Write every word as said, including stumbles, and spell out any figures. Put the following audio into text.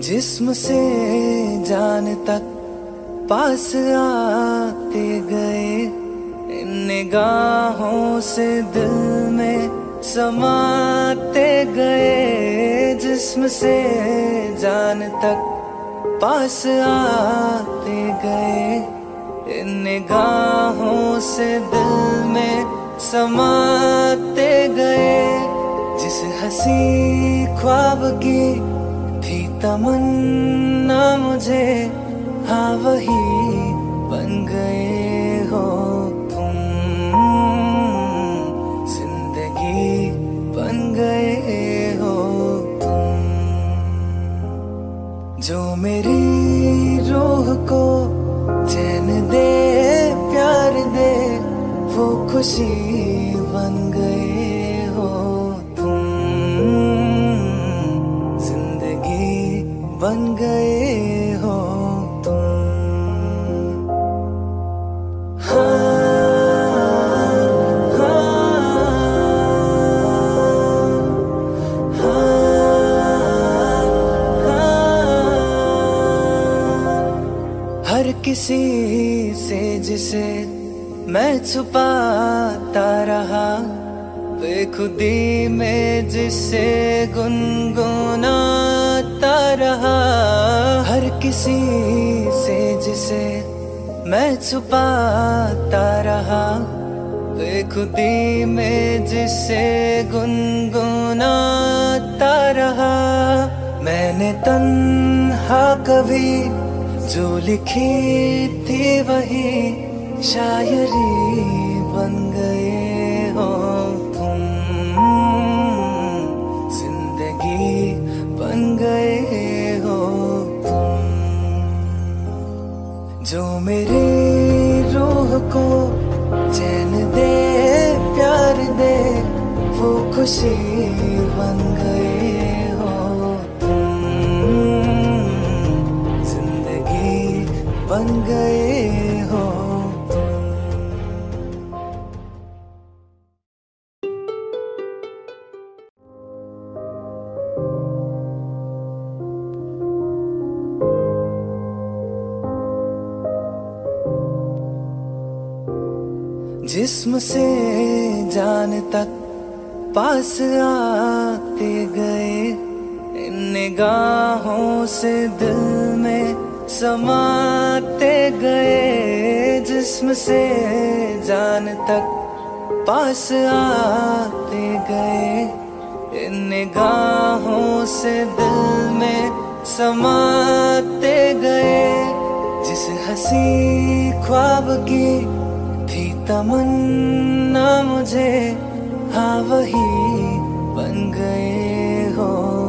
जिस्म से जान तक पास आते गए, इन निगाहों से दिल में समाते गए। जिस्म से जान तक पास आते गए, इन निगाहों से दिल में समाते गए। जिस हंसी ख्वाब की थी तमन्ना मुझे, हाँ वही बन गए हो तुम। जिंदगी बन गए हो तुम, जो मेरी रूह को चैन दे प्यार दे, वो खुशी बन गए हो तुम। जिंदगी बन गए हो तुम। हाँ, हाँ, हाँ, हर किसी से जिसे मैं छुपाता रहा, बेखुदी में जिसे गुनगुनाता रहा। हर किसी से जिसे मैं छुपाता रहा, बेखुदी में जिसे गुनगुनाता रहा। मैंने तन्हा कभी जो लिखी थी वही शायरी बन गए हो तुम। जिंदगी बन गए हो तुम, जो मेरी रूह को चैन दे प्यार दे, वो खुशी बन गए हो तुम। जिंदगी बन गए हो। जिस्म से जान तक पास आते गए, इन निगाहों से दिल में समाते गए। जिस्म से जान तक पास आते गए, इन निगाहों से दिल में समाते गए। जिस हंसी ख्वाब की थी तमन्ना मुझे, हाँ वही बन गए हो।